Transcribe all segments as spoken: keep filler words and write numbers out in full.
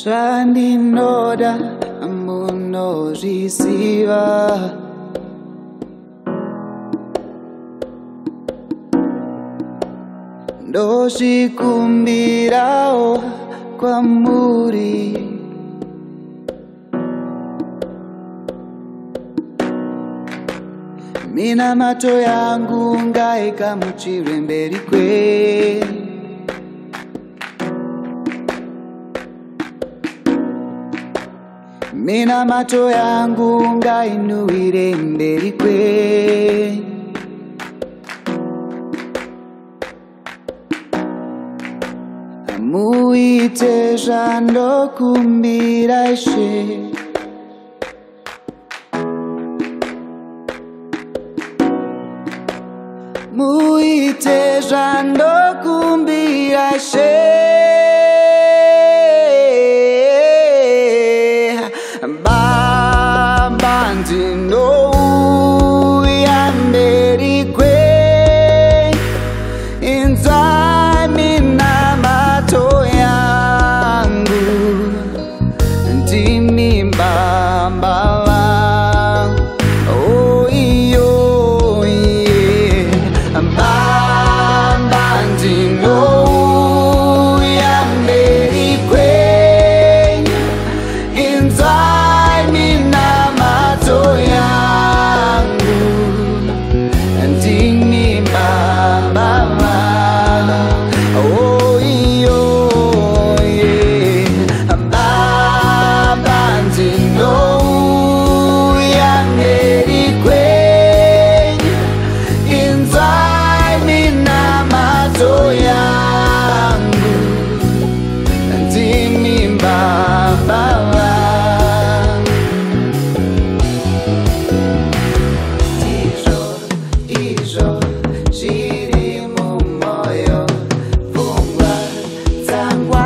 Zvandinoda munozviziva. Ndozvikumbirawo kwamuri. Minamato yangu ngaikamuchirwe mberi kwenyu. Minamato yangu ngainuwire mberi kwenyu. Muite zvandokumbira Ishe. Muite zvandokumbira Ishe. Baba ndinouya mberi kwenyu. Inzwai minamato yangu. Ndimi Baba vangu. Oh iyo yeah. Baba ndinouya mberi kwenyu. Inzwai minamato yangu. Ndimi Baba vangu. Oh iyo yeah. Baba ndinouya mberi kwenyu. Inzwai minamato yangu. Ndimi Baba vangu. Izvo, izvo zviri mumoyo. Pfungwa dzangwa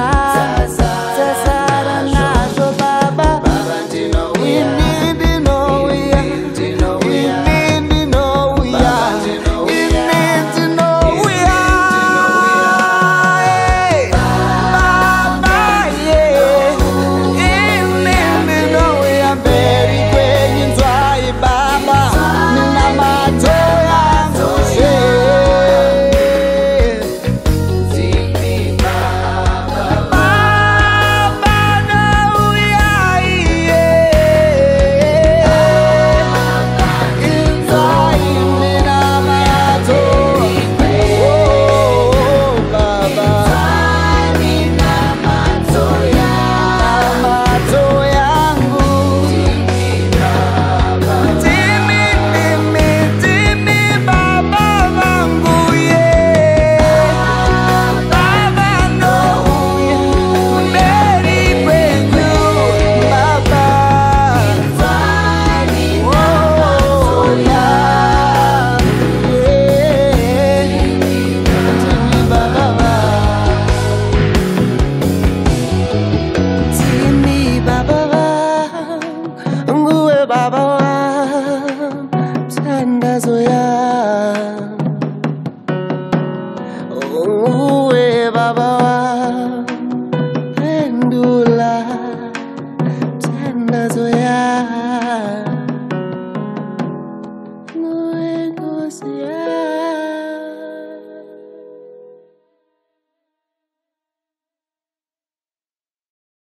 dzazara nazvo Baba. Ini ndinouya, ini ndinouya, ini ndinouya. Hey, Baba, yeah. Ini ndinouya mberi kwenyu. Inzwai Baba minamato yangu. Baba nauya, yeah. Inzwai minamato. Oh, Baba. Minamato yangu. Ndimi, ndimi, ndimi Baba vangu, yeah. Baba nouya mberi kwenyu, Baba. Oh, yeah. Ndimi Baba vangu. Ndimi Baba vangu, nguwe Baba vangu. Thandazo yangu.